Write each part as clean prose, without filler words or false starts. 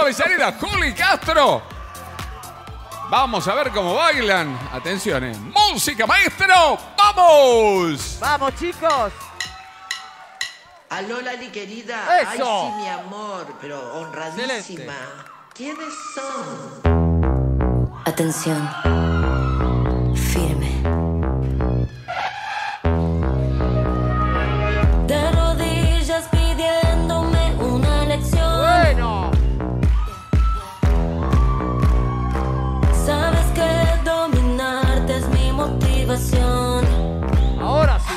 Avellaneda, Juli Castro. Vamos a ver cómo bailan. Atención, música, maestro. ¡Vamos! ¡Vamos, chicos! Aló, Lali, querida. ¡Eso! Ay, sí, mi amor, pero honradísima. Excelente. ¿Quiénes son? Atención. Firme. De rodillas pidiéndome una lección. ¡Bueno! Sabes que dominarte es mi motivación. Ahora sí,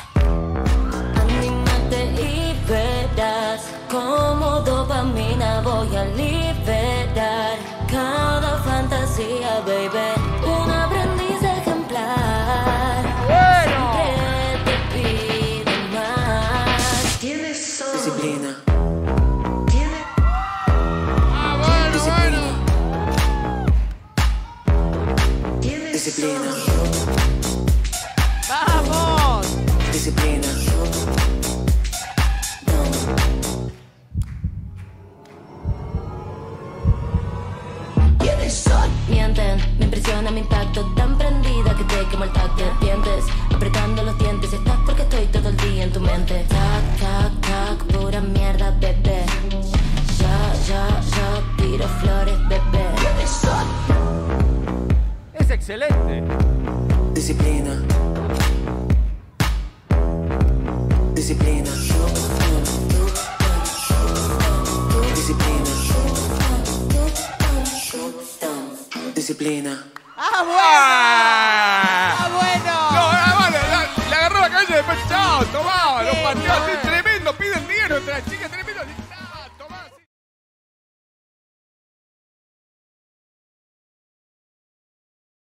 Anímate y verás cómo dopamina voy a liberar cada fantasía, baby. Un aprendiz ejemplar. ¡Bueno! Siempre te pido más. ¿Quiénes son? Disciplina. ¿Quiénes? ¡Ah, bueno, Disciplina. ¿Quiénes Disciplina. son? ¡Vamos! Disciplina. ¿Quiénes son? Mienten, me impresiona mi impacto tan prendida que te quemo el tacto. Dientes, apretando los dientes, estás porque estoy todo el día en tu mente. Tac, tac, tac, pura mierda, bebé. Ya, tiro flores, bebé. ¿Quiénes son? Es excelente. Disciplina. Disciplina. Disciplina. Disciplina. ¡Ah, bueno!